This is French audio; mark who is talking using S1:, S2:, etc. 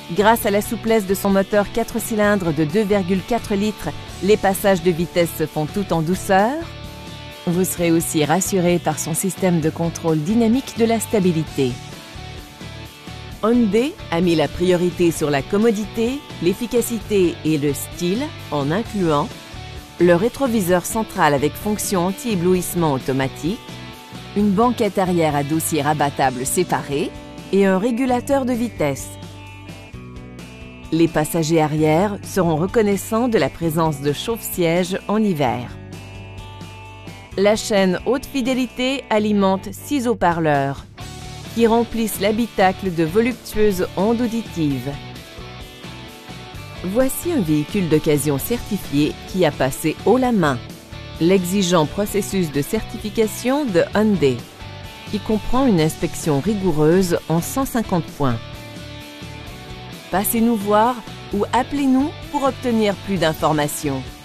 S1: Grâce à la souplesse de son moteur 4 cylindres de 2,4 litres, les passages de vitesse se font tout en douceur. Vous serez aussi rassuré par son système de contrôle dynamique de la stabilité. Hyundai a mis la priorité sur la commodité, l'efficacité et le style en incluant le rétroviseur central avec fonction anti-éblouissement automatique, une banquette arrière à dossier rabattable séparé et un régulateur de vitesse. Les passagers arrière seront reconnaissants de la présence de chauffe-siège en hiver. La chaîne haute fidélité alimente 6 haut-parleurs qui remplissent l'habitacle de voluptueuses ondes auditives. Voici un véhicule d'occasion certifié qui a passé haut la main l'exigeant processus de certification de Hyundai, qui comprend une inspection rigoureuse en 150 points. Passez nous voir ou appelez-nous pour obtenir plus d'informations.